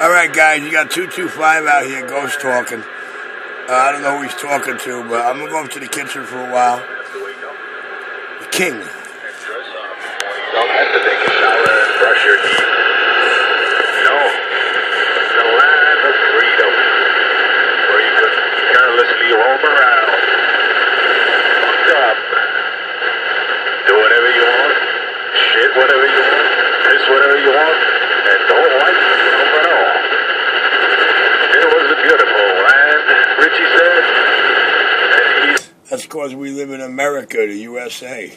All right, guys, you got 225 out here, ghost talking. I don't know who he's talking to, but I'm going to go up to the kitchen for a while. The king. Don't have to take a shower and brush your teeth. No. The land of freedom, where you could carelessly roam around, fucked up, do whatever you want, shit whatever you want, piss whatever you want, and don't like yourself at all. It was a beautiful land, Richie said, and that's because we live in America, the USA.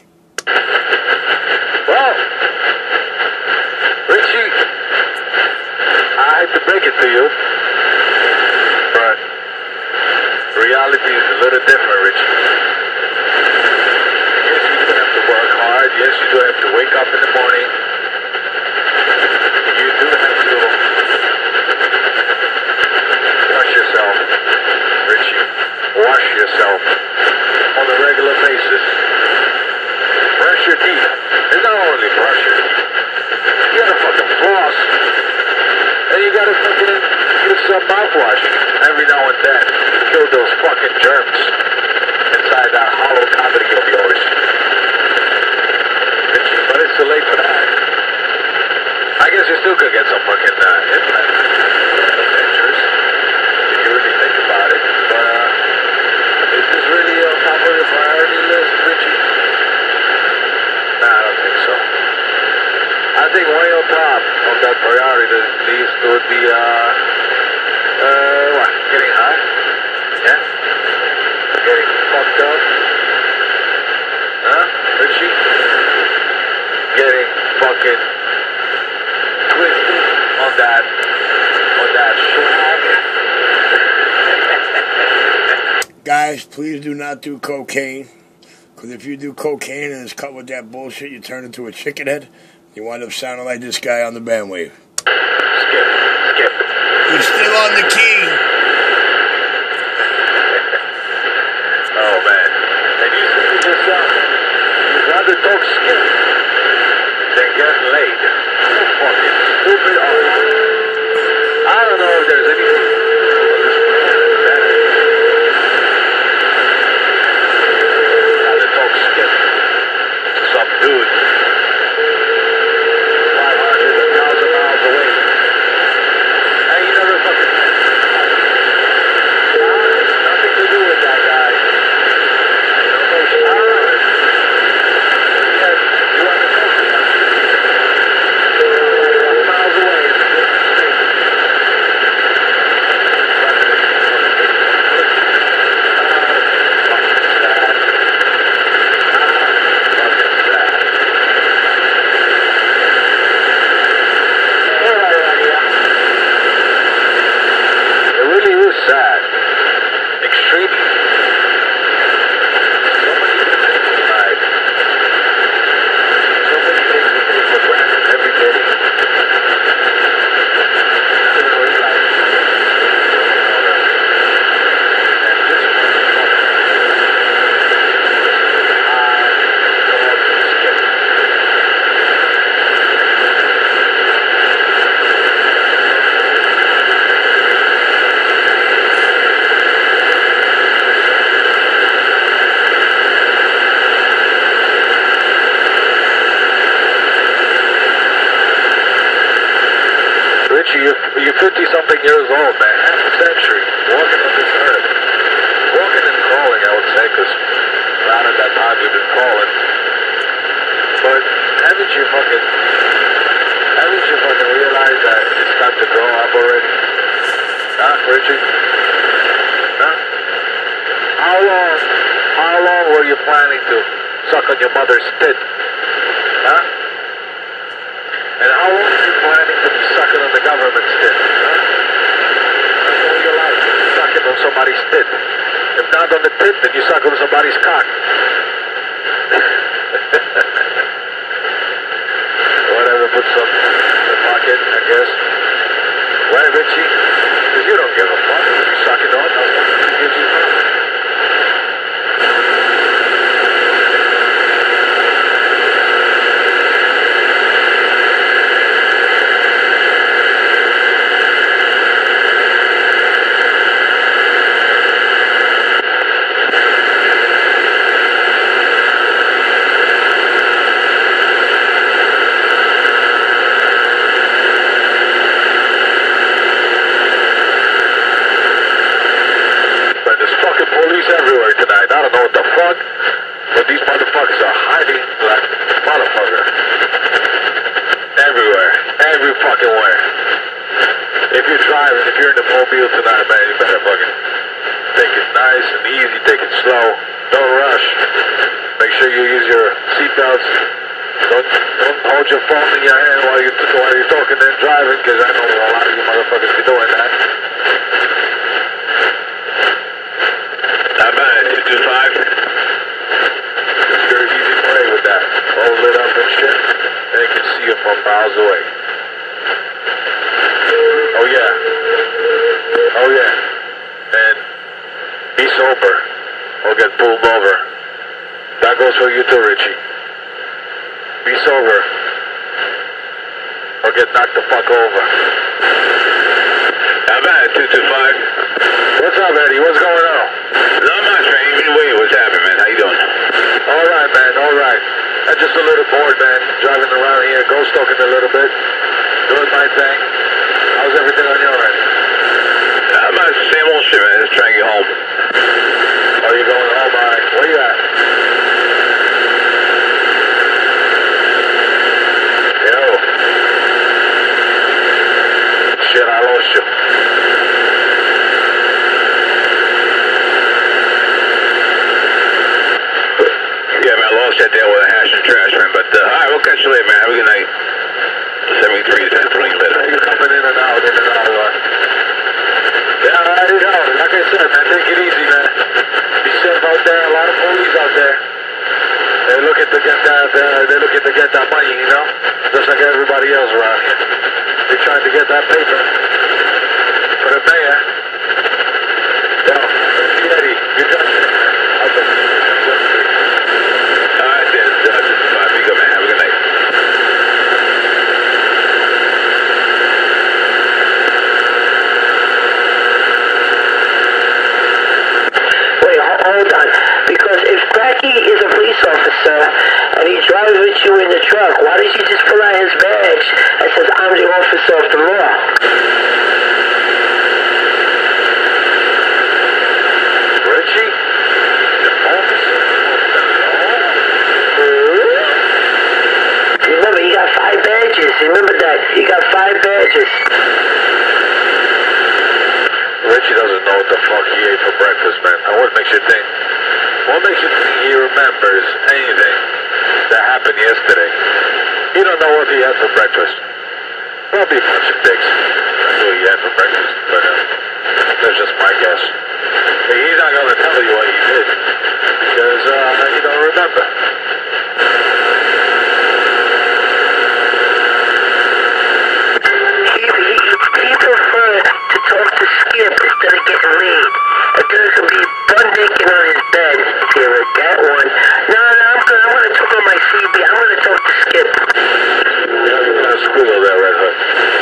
Well, Richie, I hate to break it to you, but reality is a little different, Richie. Yes, you do have to work hard. Yes, you do have to wake up in the morning. You do have to wash yourself, Richie. Wash yourself on a regular basis. Brush your teeth. And not only brush your teeth, you gotta fucking floss. And you gotta fucking use some mouthwash every now and then to kill those fucking germs inside that hollow cavity of yours. But it's too late for that. I guess you still could get some fucking implants. Dangerous, if you really think about it. But is this really on top of your priority list, Richie? Nah, I don't think so. I think way on top of that priority list would be, what? Getting high? Yeah? Getting fucked up? Huh? Richie? Getting fucking twisted on that swag. Guys, please do not do cocaine. Because if you do cocaine and it's cut with that bullshit, you turn into a chicken head. You wind up sounding like this guy on the bandwave. Skip. He's still on the key. Oh, man. And you said to yourself, you'd rather talk skip than get laid. How fucking stupid are you? I don't know if there's anything better. Rather talk skip to some dude 500, 1,000 miles away. And you never fucking met. Nothing to do with that guy. No showers. Yes, you are the most miles away. It really is sad. Extremely. So many things in life. So many things we take for granted every day. Richie, you're 50-something years old, man. Half a century. Walking on this earth. Walking and crawling, I would say, because around at that time you've been crawling. But haven't you fucking realized that it's time to grow up already? Huh, Richie? Huh? How long were you planning to suck on your mother's tit? Huh? And how long are you planning to be sucking on the government's tit? Huh? That's all your life, sucking on somebody's tit. If not on the tit, then you suck on somebody's cock. Whatever, put some in the pocket, I guess. Right, Richie? Because you don't give a fuck. If you suck it on, that's what gives you fun. what the fuck, but these motherfuckers are hiding like motherfucker. Everywhere. Every fucking where. If you're driving, if you're in the mobile tonight, man, you better fucking take it nice and easy, take it slow. Don't rush. Make sure you use your seatbelts. Don't hold your phone in your hand while you're talking and driving, because I know a lot of you motherfuckers be doing that. Not bad, 225. Just very easy play with that. Hold it up and shit. And you can see it from miles away. Oh yeah. Oh yeah. And be sober or get pulled over. That goes for you too, Richie. Be sober or get knocked the fuck over. How bad, 225? What's up, Eddie? What's going on? Not much, man. Even wait, what's happening, man? How you doing? All right, man. All right. I'm just a little bored, man. Driving around here, ghost talking a little bit, doing my thing. How's everything on your end? I'm at the same old shit, man. Just trying to get home. Oh, you're going home? All right. Where you at? Yo. Shit, I lost you. Yeah, man, I lost that there with a hash and trash, man. But, all right, we'll catch you later, man. Have a good night. 73 is pulling later. You're coming in and out, Yeah, I already know. Like I said, man, take it easy, man. Be safe out there. A lot of police out there. They're looking to get that money, you know? Just like everybody else around here. They're trying to get that paper for the mayor. Yo, Eddie, you're done. All right, then. Be good, man. Have a good night. Wait, hold on. Because if Cracky is a police officer and he drives with you in the truck, why does he just pull out his badge that says, I'm the officer of the law? Richie? The officer of the law? Remember, he got 5 badges. Remember that. He got 5 badges. Richie doesn't know what the fuck he ate for breakfast, man. And what makes you think he remembers anything that happened yesterday? He don't know what he had for breakfast. Probably a bunch of dicks. That's what he had for breakfast, but that's just my guess. He's not going to tell you what he did, because he don't remember. He prefers to talk to Skip instead of getting laid. A girl can be butt naked on his bed. Here, that one. No, I'm good. I'm going to talk on my CB. I'm going to talk to Skip. Yeah, you're going to squeal there, Red Hood.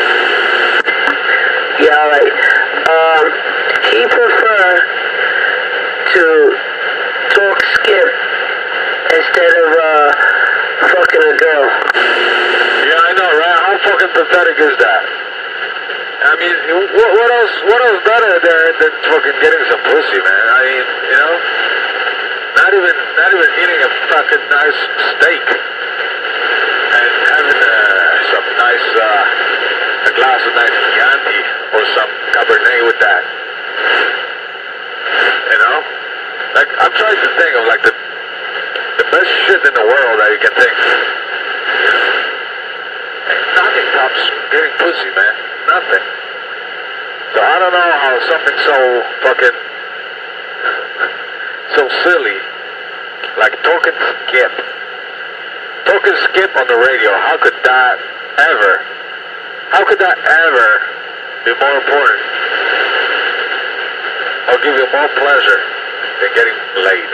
Yeah, all right. He prefers to talk Skip instead of fucking a girl. Yeah, I know, right? How fucking pathetic is that? I mean, what else better there than fucking getting some pussy, man? I mean, you know, not even eating a fucking nice steak and having some nice a glass of nice Chianti or some Cabernet with that. You know, like I'm trying to think of like the best shit in the world that you can think. Nothing tops getting pussy, man. Nothing. So I don't know how something so fucking so silly like talking Skip on the radio, how could that ever be more important or give you more pleasure than getting laid?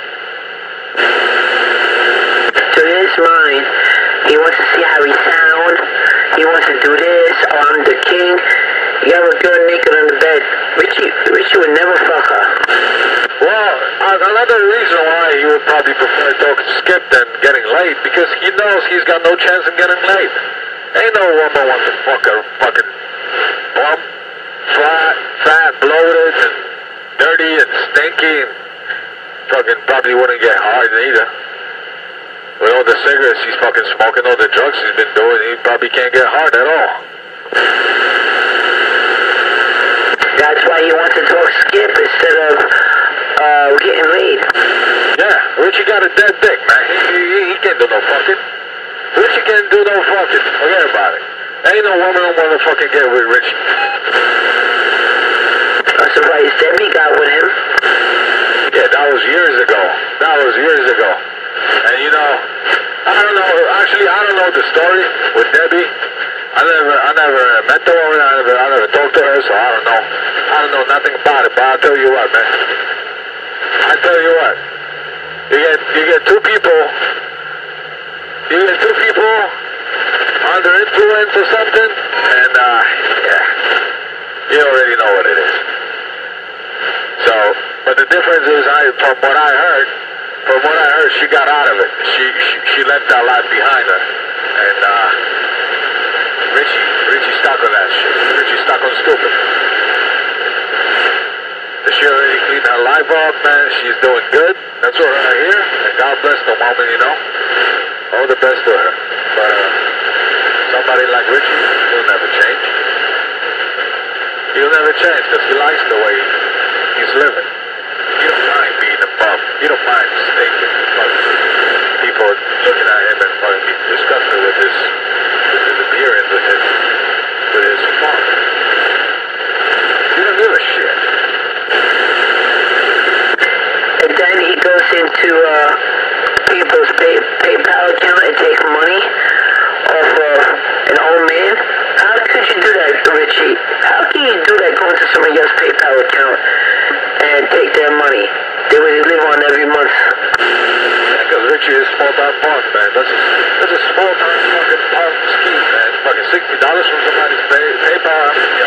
To his mind, he wants to see how he sound. He wants to do this. Oh, I'm the king. You have a girl naked on the bed. Richie would never fuck her. Well, another reason why he would probably prefer talking to Skip than getting laid, because he knows he's got no chance in getting laid. Ain't no woman wants to fuck a fucking plump, fat, bloated, and dirty and stinky and fucking probably wouldn't get hard either. With all the cigarettes he's fucking smoking, all the drugs he's been doing, he probably can't get hard at all. That's why he wants to talk Skip instead of getting laid. Yeah, Richie got a dead dick, man. He can't do no fucking. Richie can't do no fucking. Forget about it. Ain't no woman who wanna fucking get with Richie. I'm surprised Debbie got with him. Yeah, that was years ago. And you know, I don't know. Actually, I don't know the story with Debbie. I never met the woman. I never talked to her, so I don't know. I don't know nothing about it. But I'll tell you what, man. You get two people. Under influence or something, and yeah, you already know what it is. So, but the difference is, from what I heard, she got out of it. She left that life behind her, and Richie stuck on that shit. Richie stuck on stupid. She already cleaned her life up, man. She's doing good. That's what I hear. And God bless the woman, you know. All the best to her. But somebody like Richie, he'll never change. He'll never change because he likes the way he's living. He don't mind being a bum. He don't mind stinking. People looking at him and fucking be disgusted with his appearance, with his fun. He don't give a shit. And then he goes into people's PayPal account and takes money off an old man. How could you do that, Richie? How can you do that, go into somebody else's PayPal account and take their money? They would live on every month. Yeah, because Richie is small-time punk, man. That's a small-time fucking punk scheme, man. Fucking $60 from somebody's PayPal.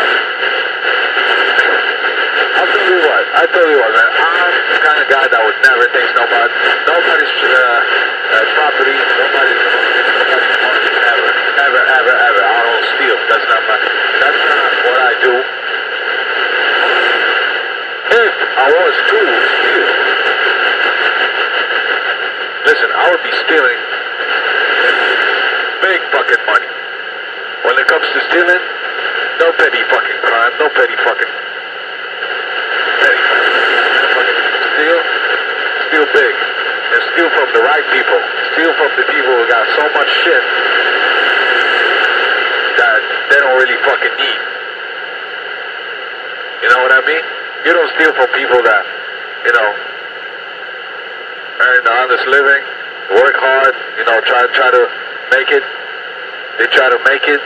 I tell you what, man. I'm the kind of guy that would never take nobody's property, nobody's money, ever. I don't steal. That's not what I do. If I was to steal, listen, I would be stealing big fucking money. When it comes to stealing, no petty fucking crime, no petty fucking. Steal big, and steal from the right people. Steal from the people who got so much shit that they don't really fucking need. You know what I mean? You don't steal from people that, you know, earn an honest living, work hard, you know, try to make it. They try to make it.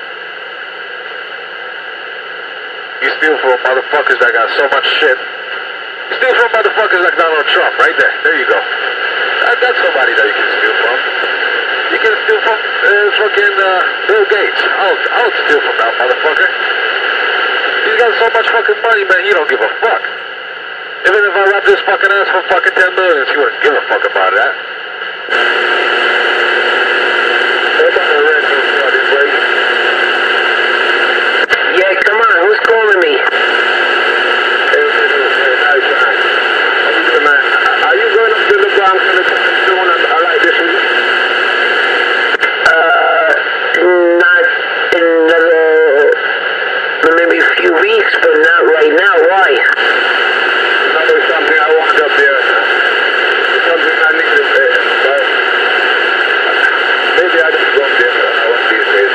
You steal from motherfuckers that got so much shit. You steal from motherfuckers like Donald Trump, right there. There you go. That's somebody that you can steal from. You can steal from fucking Bill Gates. I'll steal from that motherfucker. He's got so much fucking money, man, he don't give a fuck. Even if I wrap this fucking ass for fucking 10 million, he wouldn't give a fuck about that. Yeah, come on, who's calling me? Are you going up to the Bronx and the soon? I like this one. Not in another, maybe a few weeks, but not right now. Why? There's something I want up there. There's something I need to pay. But maybe I just go up there. I want these days.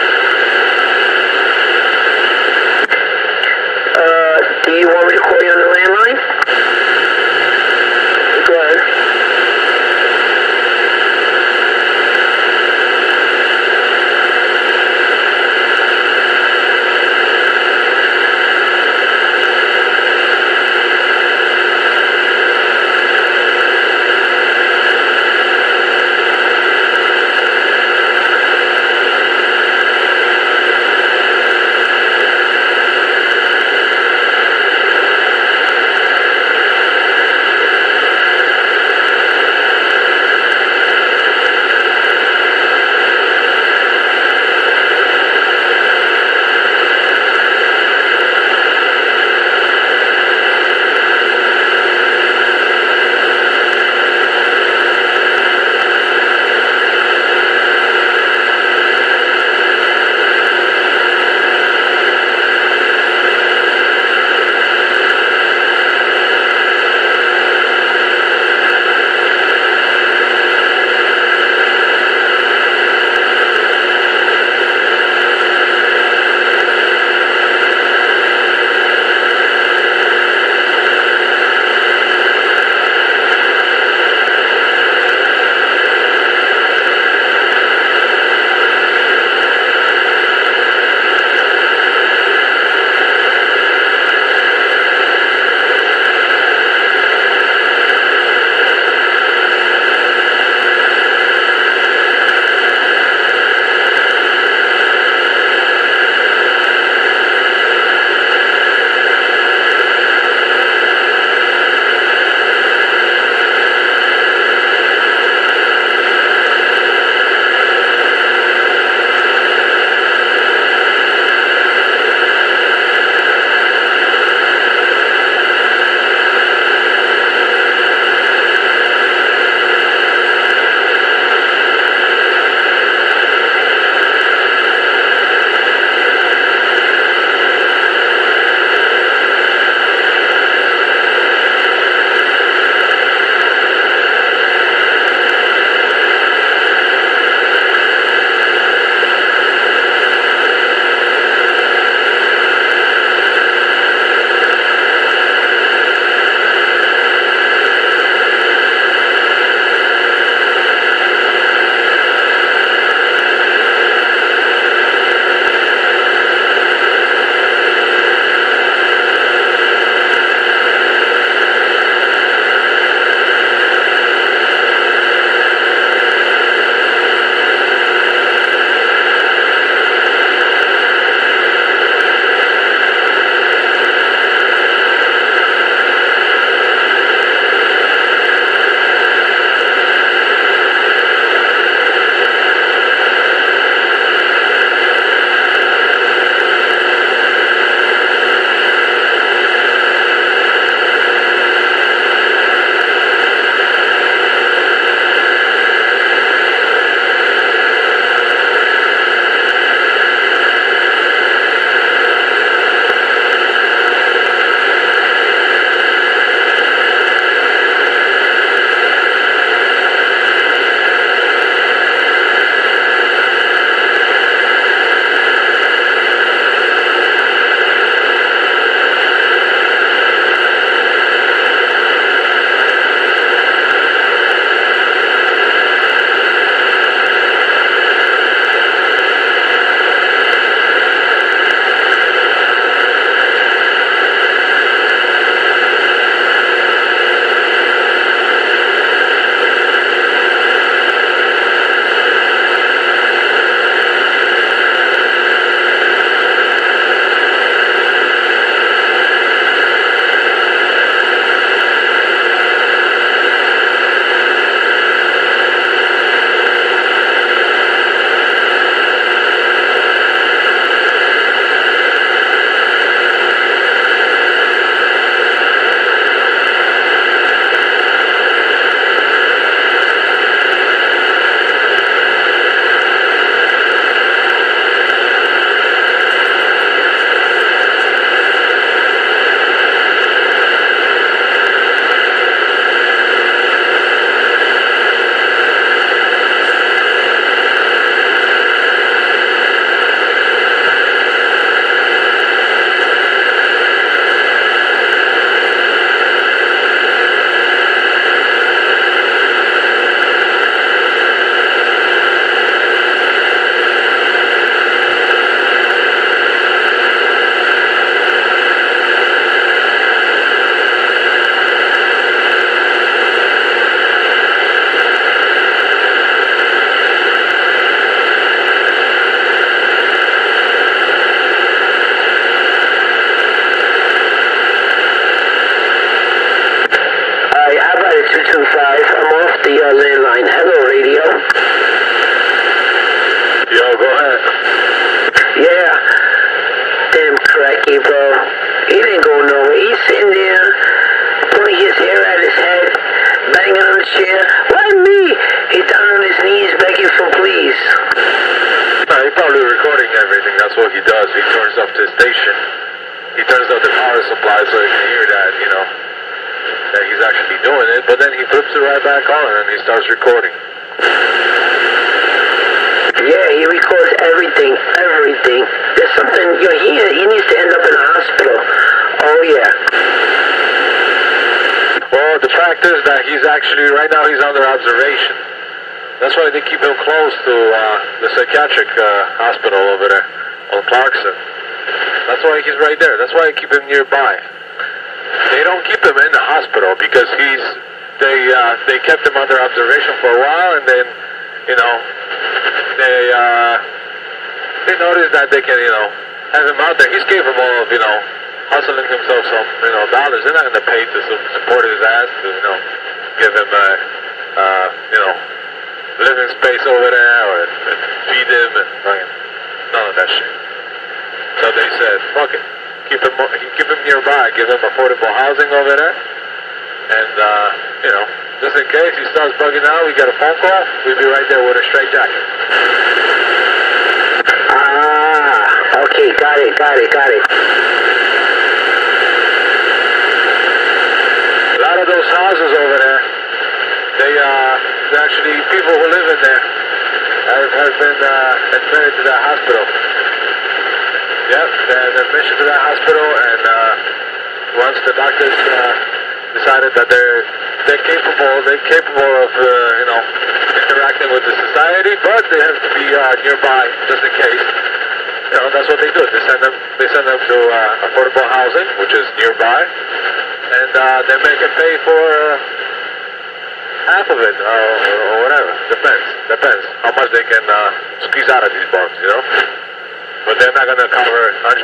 Do you want me to call you on the landline? Go ahead. 225. I'm off the landline. Hello, radio. Yo, go ahead. Yeah. Damn cracky, bro. He didn't go nowhere. He's sitting there, pulling his hair out his head, banging on the chair. Why me? He's down on his knees begging for please. He's probably recording everything. That's what he does. He turns off the station. He turns off the power supply so he can hear that, you know, that he's actually doing it. But then he flips it right back on and he starts recording. Yeah, he records everything. There's something, you know, he needs to end up in a hospital. Oh, yeah. Well, the fact is that he's actually, right now he's under observation. That's why they keep him close to the psychiatric hospital over there on Clarkson. That's why he's right there. That's why they keep him nearby. They don't keep him in the hospital because they kept him under observation for a while, and then, you know, they noticed that they can, you know, have him out there. He's capable of, you know, hustling himself some, you know, dollars. They're not going to pay to support his ass to, you know, give him you know, living space over there or feed him and fucking none of that shit. So they said, fuck it, keep him nearby, give him affordable housing over there, and you know, just in case he starts bugging out, we get a phone call, we'll be right there with a straight jacket. Ah, okay, got it. A lot of those houses over there, they're actually people who live in there have been admitted to that hospital. Yep, they're admitted to that hospital, and once the doctors decided that they're capable of you know, interacting with the society, but they have to be nearby just in case. You know, that's what they do. They send them to affordable housing, which is nearby, and they make them pay for half of it or whatever. Depends how much they can squeeze out of these bums, you know. But they're not gonna cover 100%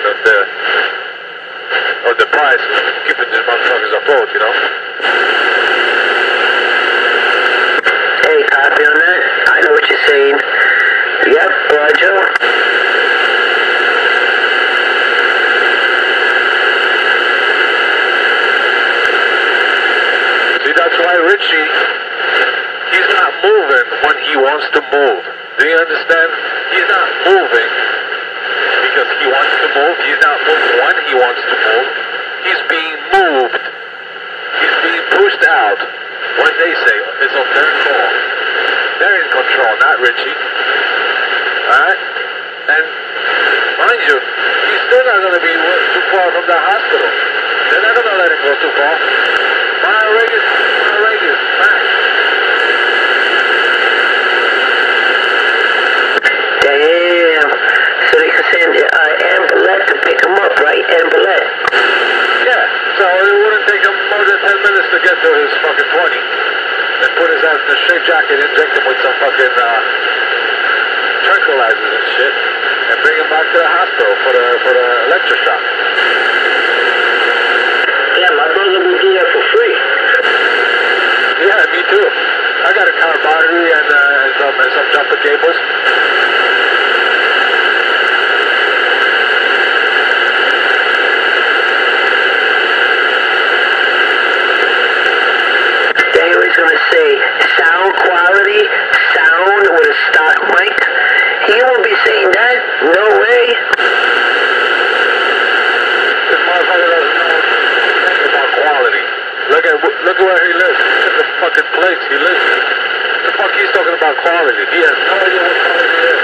of the price of keeping these motherfuckers afloat, you know. Hey, copy on that? I know what you're saying. Yep, Roger. See, that's why Richie, he's not moving when he wants to move. Do you understand? He's not moving because he wants to move. He's not moving when he wants to move. He's being moved. He's being pushed out when they say it's on their call. They're in control, not Richie. Alright? And mind you, he's still not going to be too far from the hospital. They're not going to let him go too far. Mile radius, max. Damn. So they can send Ambulette to pick him up, right? Ambulette. Yeah, so it wouldn't take him more than 10 minutes to get to his fucking 20 and put his ass in a straight jacket, inject him with some fucking tranquilizers and shit, and bring him back to the hospital for the electroshock. Yeah, my brother will do that for free. Yeah, me too. I got a car battery and some jumper cables. They was gonna say sound quality, sound with a stock mic. He won't be saying that. No way. This motherfucker doesn't know anything about quality. Look at where he lives. Look at the fucking place he lives in. The fuck he's talking about quality. He has no idea what quality is.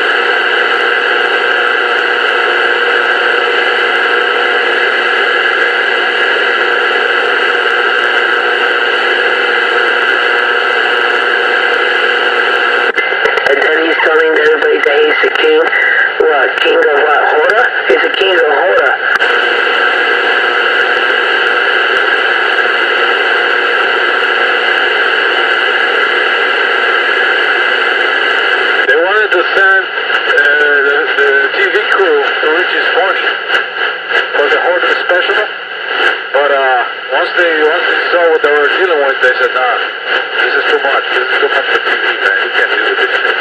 And then he's telling everybody that he's the king. What? King of what? Horror? He's the king of horror. To send the TV crew to Richie's 40 for the Horton special. But once they saw what they were dealing with, they said, nah, this is too much. This is too much for TV, man. We can't deal with this shit.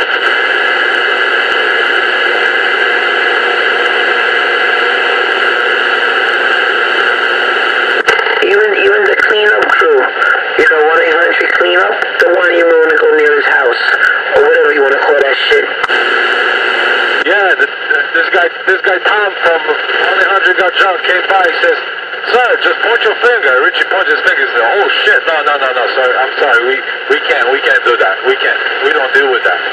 Even the cleanup crew, 1-800 cleanup, don't want you want to go near his house, or whatever you want to call that shit. Yeah, this guy Tom from 1-800 Got Junk came by. He says, "Sir, just point your finger." Richie points his finger and says, "Oh shit, no, sorry, I'm sorry, we can't do that. We don't deal with that."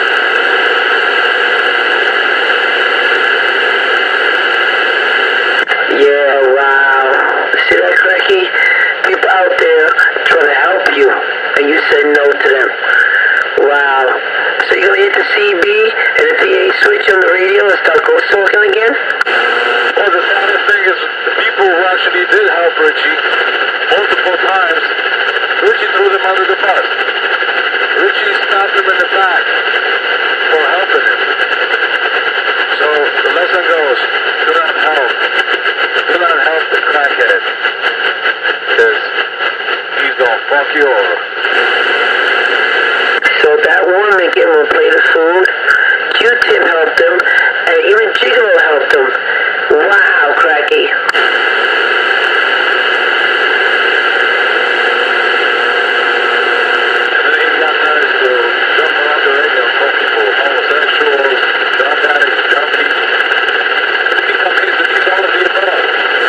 Yeah, wow. See that, Cracky? People out there trying to help you, and you said no to them. Wow. So you're gonna hit the CB and the PA switch on the radio and start ghost talking again? Well, the saddest thing is the people who actually did help Richie multiple times, Richie threw them under the bus. Richie stabbed them in the back for helping him. So the lesson goes, do not help. Do not help the crackhead, because he's gonna fuck you over. So that woman gave him a plate of food, Q-Tip helped him, and even Gigolo helped him. Wow, Cracky. And then he got nice to jump around the radio and call people homosexuals, drug addicts, junkies. He claims that he's all of the above.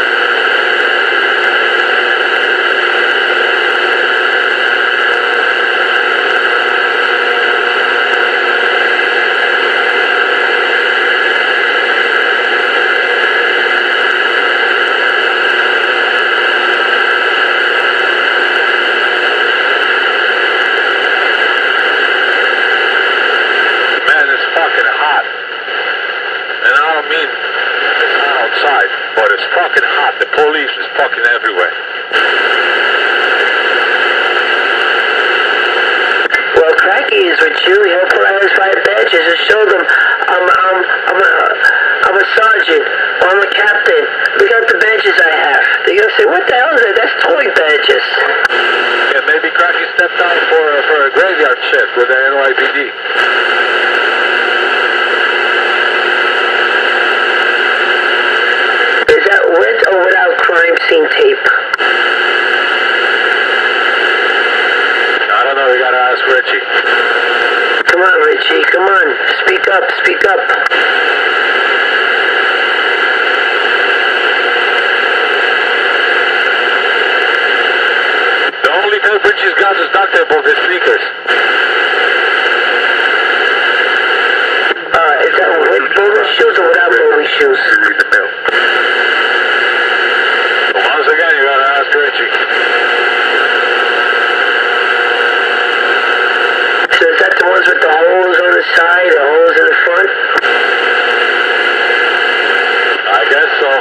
But it's fucking hot. The police is fucking everywhere. Well, Cracky is with you. He'll put on his 5 badges and show them I'm a sergeant or I'm a captain. Look at the badges I have. They're gonna say, what the hell is that? That's toy badges. Yeah, maybe Cracky stepped down for a graveyard shift with the NYPD. With or without crime scene tape? I don't know, we gotta ask Richie. Come on, Richie, come on. Speak up, speak up. The only tape Richie's got is duct tape of his sneakers. Is that with bowling shoes or without bowling shoes? Once again, you gotta ask Richie. So is that the ones with the holes on the side, the holes in the front? I guess so.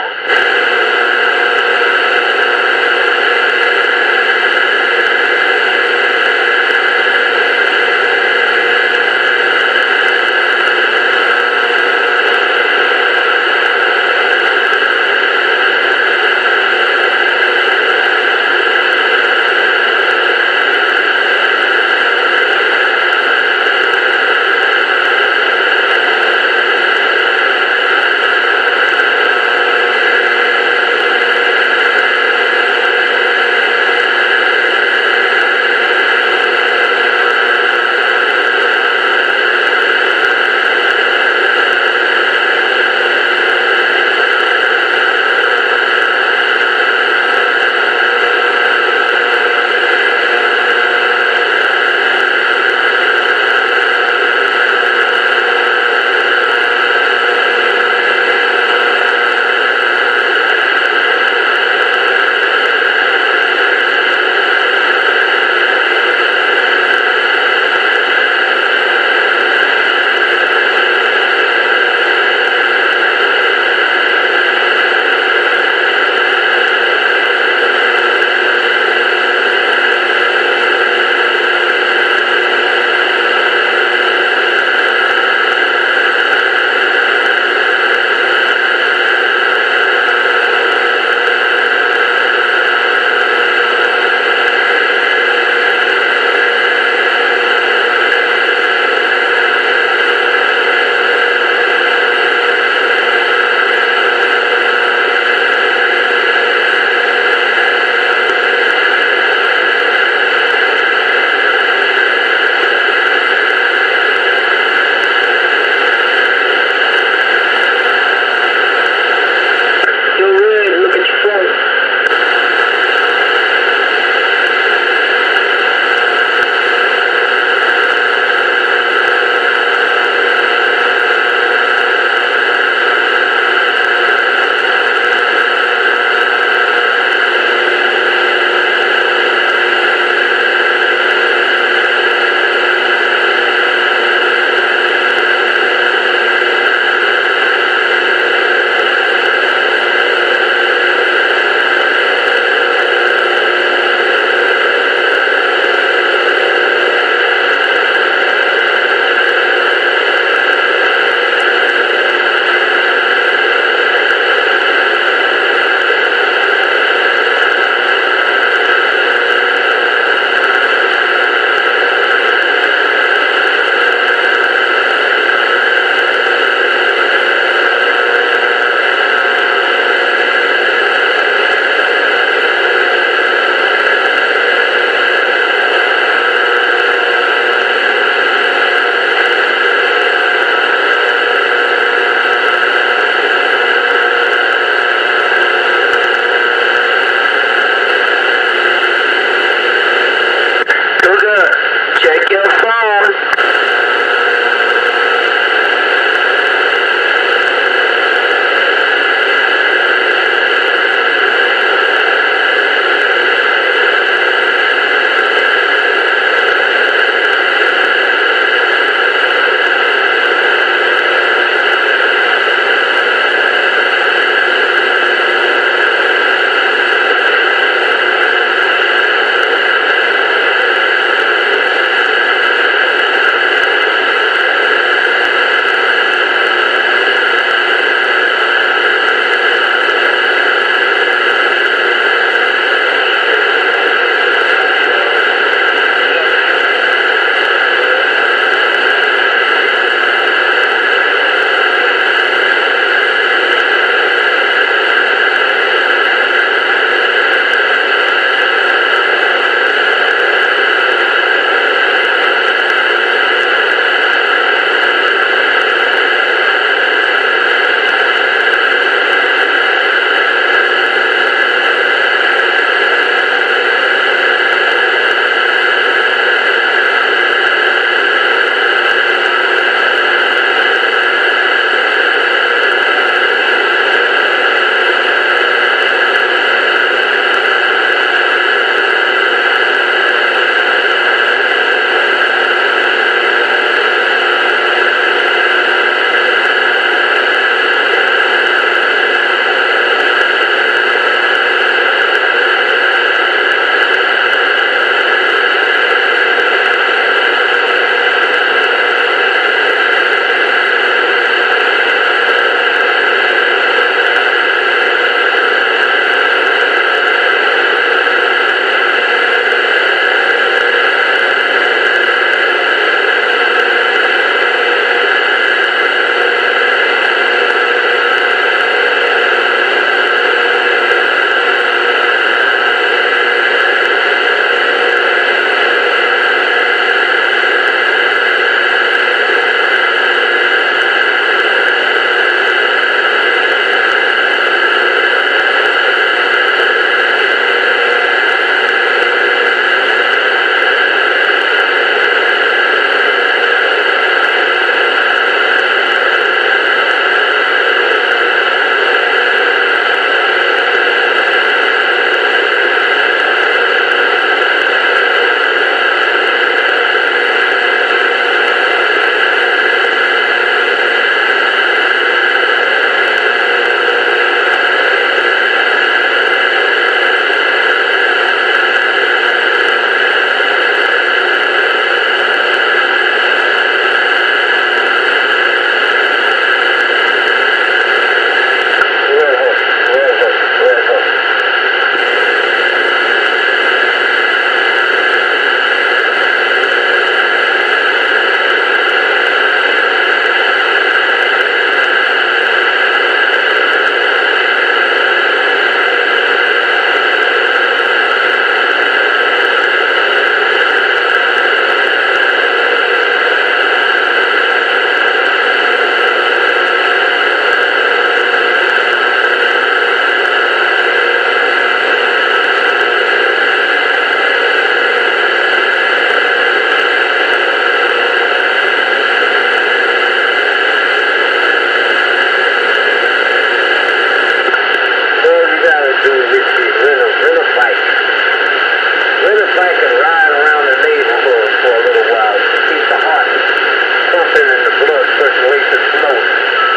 do, Richie, rent a bike. Rent a bike and ride around the neighborhood for a little while to keep the heart pumping and the blood circulation flowing.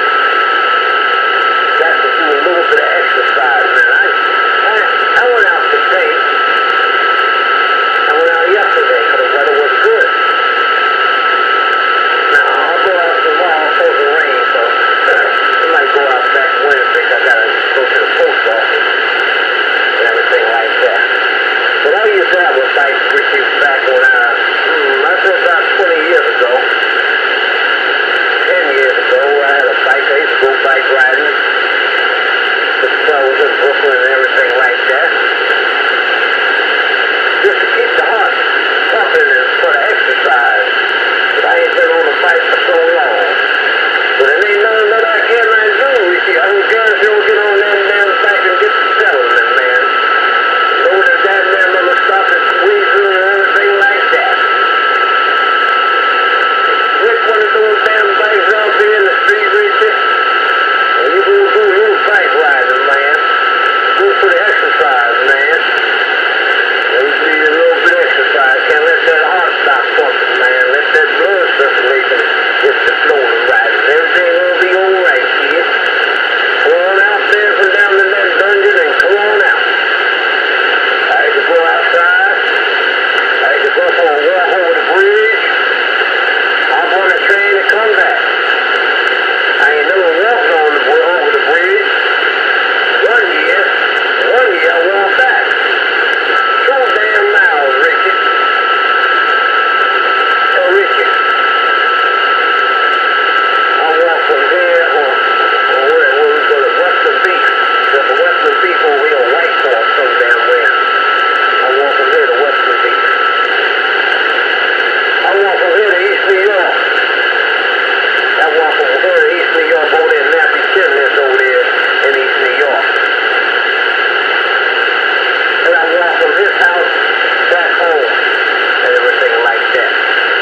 Got to do a little bit of exercise, man. I went out today. I went out yesterday because the weather was good. Now, I'll go out tomorrow before the rain, so I might go out back Wednesday. I got to go to the post office and everything like that. But I used to have a bike, Richie, back when I said about 20 years ago. 10 years ago, I had a bike. I used to go bike riding. I was in Brooklyn and everything like that. Just to keep the heart pumping and for the exercise. But I ain't been on the bike for so long. But it ain't nothing that I cannot do, Richie. I would guarantee you'll get on that damn bike and get the settlement, man. Know that damn never stop and squeeze through and everything like that. Rick, one of those damn bikes out there in the street, Richie. And you go do a little bike riding, man. Go for the exercise, man. You need a little bit of exercise. Can't let that heart stop pumping, man. Let that blood circulation get the flowing right. Everything will be alright, kid. Come on out there from down in that dungeon and come on out. I had to go outside. I had to go for a walk over the bridge. Hop on the train and come back. I ain't never walked over the bridge. One year I walked back. 2 damn miles, Richie. Oh, Richie. I walked from here where we go to Western Beach. There's a Western Beach over here, White Horse, some damn where. I walked from here to Western Beach. I walked from here to East New York. I walked from here to East New York over there. Nappy Chin lives over there in East New York. And I walked from his house back home and everything like that.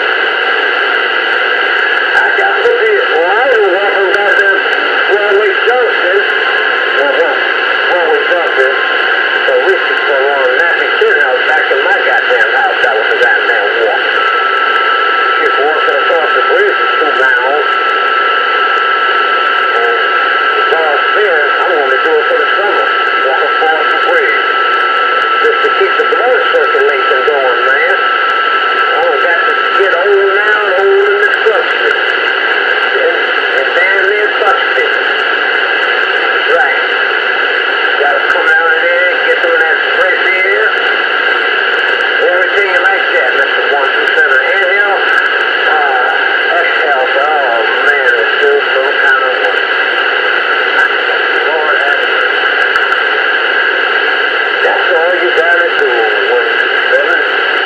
I got to this. Well, I was walking goddamn Broadway Junction. Broadway Junction. So Richie from Nappy Chin house back to my goddamn house. That was a goddamn walk. Just walking across the bridge is 2 miles. And because then I'm going to do it for the summer. Walk across the bridge. Just to keep the blood circulation going, man. I got to get old now and old in the structure. And damn near busted. Right. Got to come out of there and get some of that fresh air. Everything like that, Mr. 127. Inhale. Exhale. Oh, man, it feels some kind of one. Lord have mercy. That's all you gotta do, 127.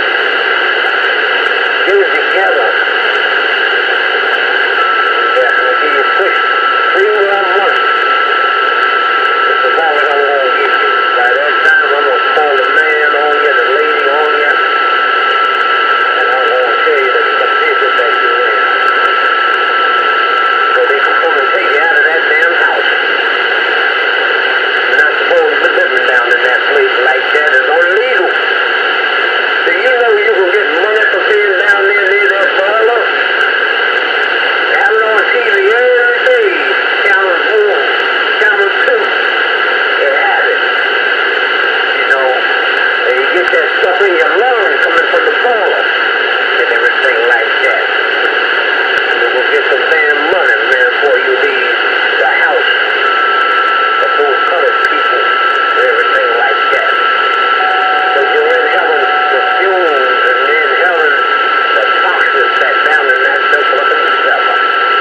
Get it together. Yeah, I'm gonna give you 3 more months. It's as long as I'm gonna give you. By that time, I'm gonna call the man on you, the lady on you, and I'm gonna tell you the condition that you're in. So they can come and take you out of that damn house. You're not supposed to be living down in that place like that. It's illegal. Do you know you can get money for being down there near that parlor? They have it on TV every day. Channel 4, Channel 2. They have it. You know, and you get that stuff in your lungs coming from the parlor and everything like that. You will get some damn money, man, before you leave the house of those colored people and everything like that. Because you're inhaling the fumes and you're inhaling the toxins that down in that looking cellar.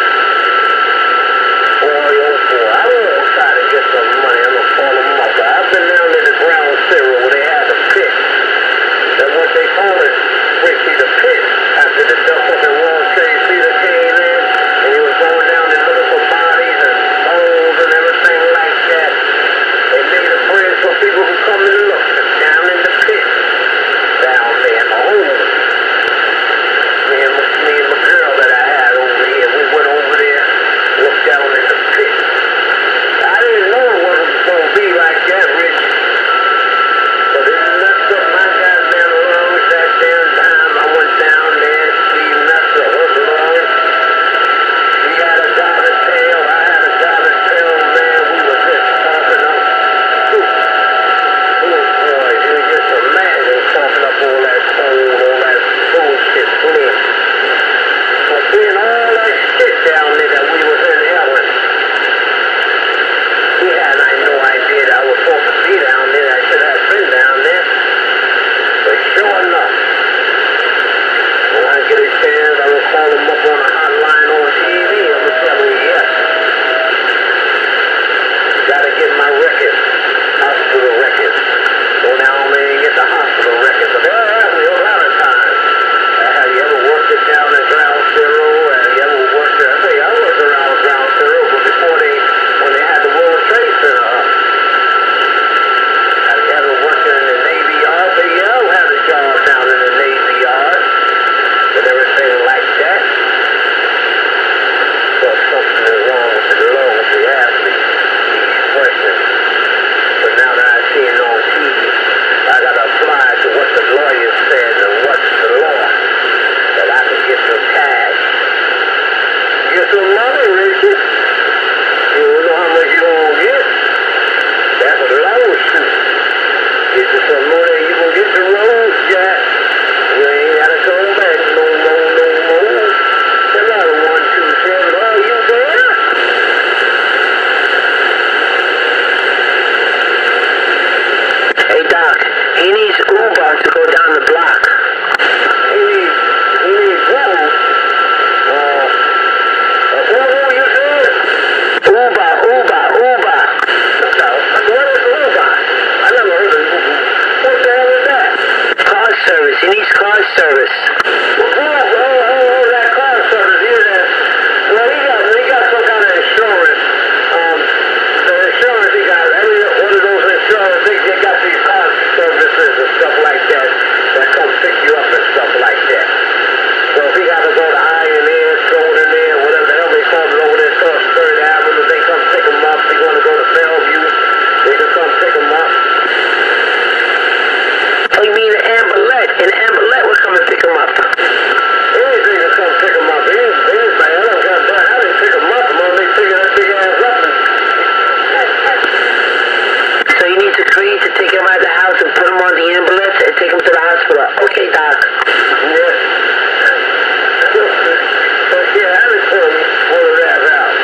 Boy, oh boy, I don't want to try to get some money. I'm going to call them up. I've been down in the ground zero where they had the pit. That's what they call it, Richie, the pit. After the dump up in World Trade Center came in, and he was going down and looking for bodies and bones and everything like that. They made a bridge for people who come and look down in the pit, down there in the hole. Me and my girl that I had over here, we went over there, looked down in the pit. I didn't know it wasn't going to be like that, Rich. get my records, hospital records. Go down there and get the hospital records. But that happened a lot of times. Have you ever worked it down at Ground Zero? Have you ever worked there? I tell you, I worked around Ground Zero, but before when they had the World Trade Center up. Have you ever worked in the Navy Yard? But yeah, I had a job down in the Navy Yard and everything like that. So something is wrong with the law if you ask me these questions. But now that I see it on TV, I got to apply to what the lawyer said and what's the law, that I can get some cash. Get some money, Richard. You don't know how much you gonna get. That's what I was shooting. Get you some money, you gonna get the roads, Jack. You ain't gotta come back no more. Another 127. Oh, you there? Hey, Doc. He needs Uber to go down the block. He needs who? Who you said? Uber. What is Uber? I never heard of Uber. What the hell is that? Car service. He needs car service. That car service. Well, he got some kind of insurance. The insurance he got, every one of those insurance things, they got these car services and stuff like that come pick you up and stuff like that. So if he got to go to Ioneer, Golden Air, whatever the hell they call it over there, across Third Avenue, they come pick him up. They want to go to Bellevue, they can come pick him up. Oh, you mean the Amberlet? And the Amberlet will come and pick him up. Anything will come pick him up. Anybody, I don't got that. How they pick him up? They pick that big ass up. So you need to agree to take him out of the house and put him on the ambulance and take him to the hospital. Okay, Doc. Yes. Yeah, I just pull his ass out.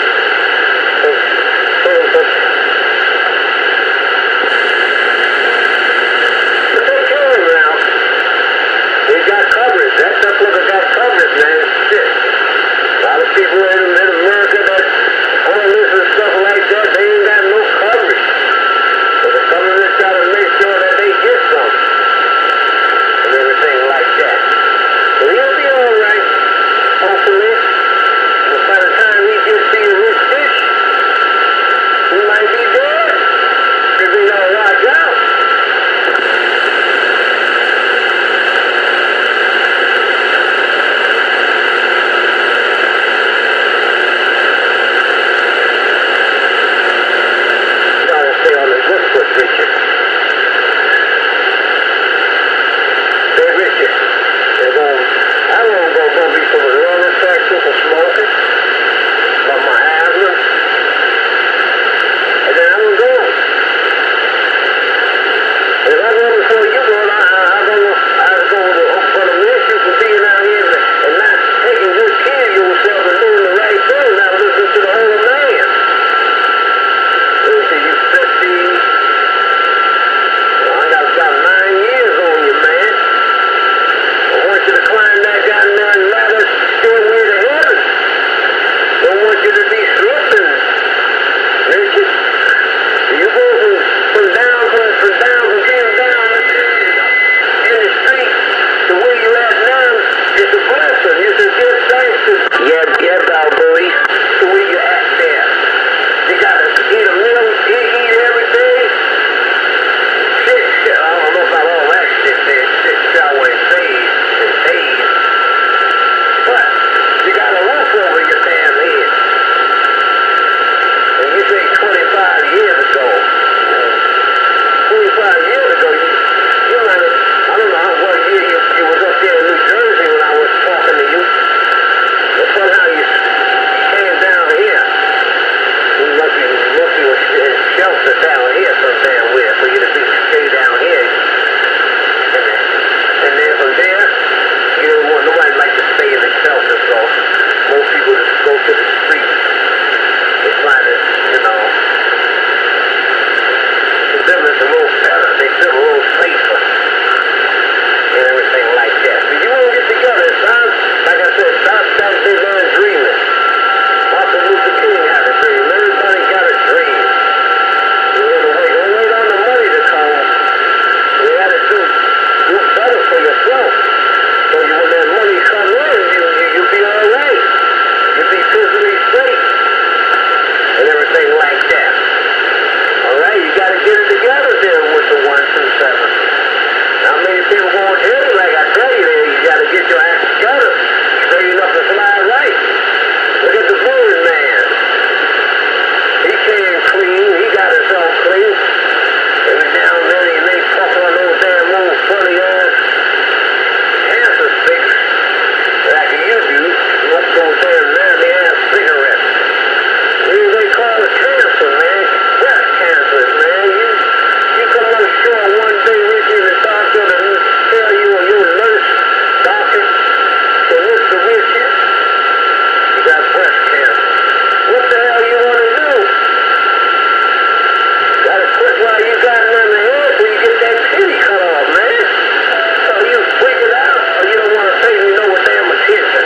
But they kill him now. He's got coverage. That sucker got coverage, man. Shit. A lot of people in America that homeless and stuff like that, they ain't got no coverage. So the government's got to make sure that they get some. And everything like that. So he'll be alright, hopefully. But by the time he gets to your rich fish, he might be dead. If he don't watch out. Stay on the good foot, Richard. Hey, Richard, I don't know going to be some of the wrong infection for smoking, but my asthma, and then I'm going. If I go before you go, I go for the issue for being out here and not taking good care of yourself and doing the right thing, not listening to the whole man. You 50. I got about 9 years on you, man. I want you to climb that goddamn ladder, stairway to heaven. Don't want you to be slipping, Richard. You go from being down in the street to where you at now. It's a blessing. It's a good thing. Yeah, Balboy. To where you at there. You gotta eat a meal, eat everything. Shit, I don't know about all that shit there. Shit, shower and bathe. But you got a roof over your damn head. And you say 25 years ago. 25 years ago, you might have, I don't know what year you was up there in New Jersey when I was talking to you. But somehow you came down here. You must be a shelter down here some damn where for you to stay down here. And then from there, you don't want nobody like to stay in the shelter, so most people just go to the street. They find it, them is a little better. They feel a little safer and everything like that. But you won't get together, son. Like I said, stop Saturday man dreaming. Martin Luther King had a dream. Everybody got a dream. for yourself. So when that money comes in, you'll be all right. You'll be physically safe and everything like that. All right, you got to get it together there with the 127. Now, many people won't hear it like I tell you there. You got to get your act together, straighten up and fly right. Look at the Bird Man. He came clean. He got himself clean. Every now and then he may puff on those damn old funny ass cancer sticks like you do. Smoke those damn nasty ass cigarettes. What do they call it? Cancer, man. Breast cancer, man. You come on shore one day, Richie, the doctor, and tell you or your nurse, doctor, to Mr. Richie, you got breast cancer. What the hell you want to do? Gotta quit while you got it in the head so you get that titty cut off, man. So you freak it out, or you don't want to pay me no damn attention.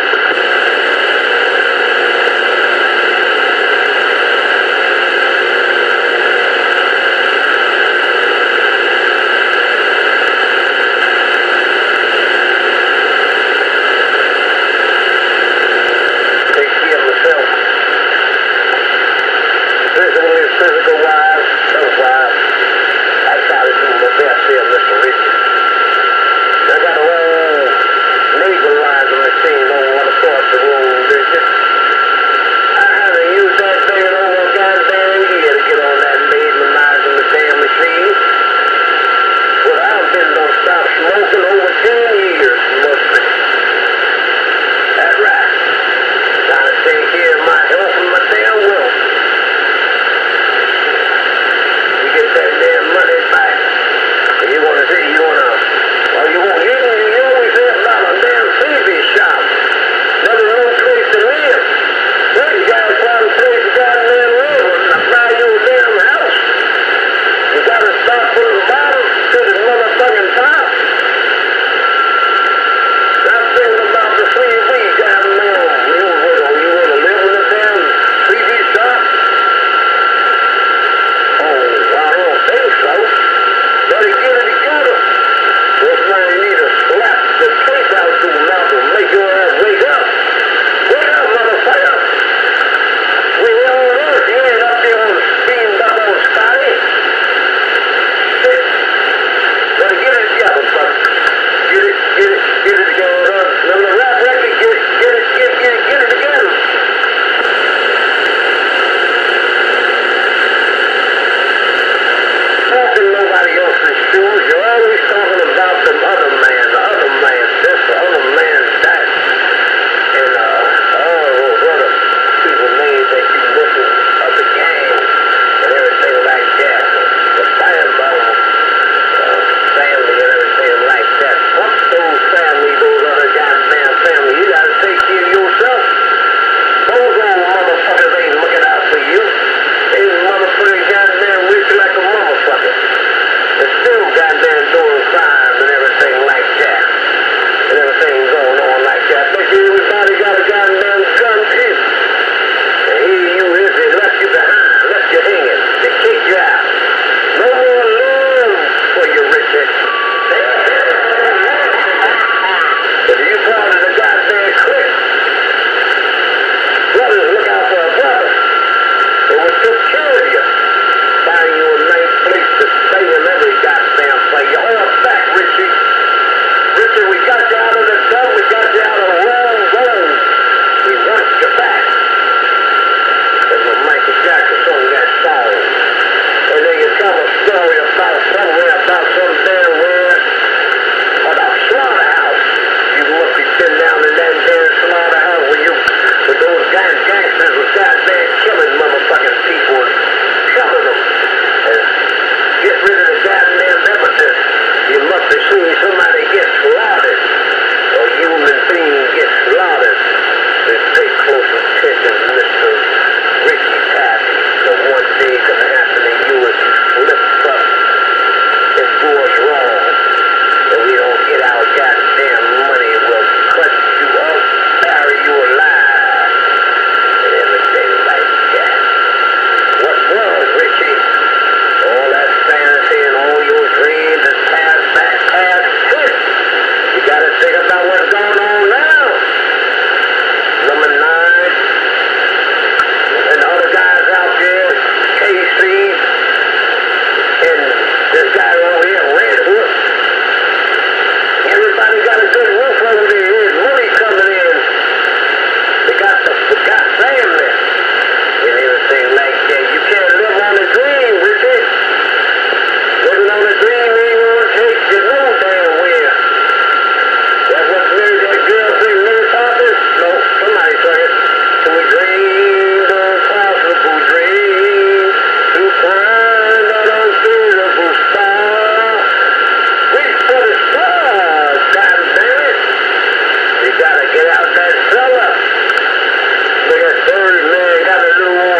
Physical wise, health wise, I try to do my best here, Mr. Richie. I got a whole neighborizer machine over across the room, Richie. I haven't used that thing in over a goddamn year to get on that neighborizer machine. But I've been don't stop smoking over 10 years, mostly. That's right. Trying to take care of my health and my damn wealth. Get that damn money back. You want to see, you always hear about a damn TV shop. Never no place to live. Well, you gotta find a place to goddamn live and buy you a damn house. You gotta start from the bottom to the motherfucking top. I'm thinking about the 3B goddamn. You want to live in a damn 3B shop? I don't think so. Better get it together. This man need to slap the tape out to him out and make your ass wake up. Wake up, motherfucker. We're here on earth. You ain't up there on steamed up on Scotty. Shit. Better get it together, brother. Get it together. Let me rap record. Get it together. Talking nobody else's shoes, you're always talking about the other man this, the other man that. And, those other people names that you listen of the gang and everything like that. The Fireball family and everything like that. Fuck those family, those other goddamn family. You gotta take care of yourself. Those old motherfuckers ain't looking out for you. They motherfuckers goddamn rich like a motherfucker. They're still goddamn doing crimes and everything like that. And everything going on like that. But everybody got a goddamn gun too. And here you is, they left you behind, left you hanging. They kicked you out. No more love for you, Richard. But you part of the goddamn clique. Brothers, look out for a brother. So we took care of you. Find you a nice place to stay in every goddamn place. You're all back, Richie. Richie, we got you out of the dump. We got you out of the wrong road. We want you back. That's when Michael Jackson sung that song. And then you tell a story about somewhere, about some damn where, about a slaughterhouse. You must be sitting down in that damn slaughterhouse with those gangsters was goddamn killing motherfucking people and killing them. And get rid of the goddamn evidence. You must have seen somebody get slaughtered. Or human being get slaughtered. So pay close attention, Mr. Ricky Pappy. So one day can happen to you if you slip up and do us wrong. So we don't get our goddamn money. We'll cut you up, bury you alive. And everything like that. What was, Richie? All that fantasy and all your dreams is past. This guy over here, Red Hook. Everybody got a good roof over there. Here's money coming in. They got family and everything like that. You can't live on a dream, Richard. Living on a dream ain't gonna take you no damn where. That's what made that girl sing Mary Poppins? No, somebody sang it. We dreamed of possible dreams to find an unbeatable star. Reach for the stars, goddammit. You gotta get out that cellar. Look at Birdman, got a new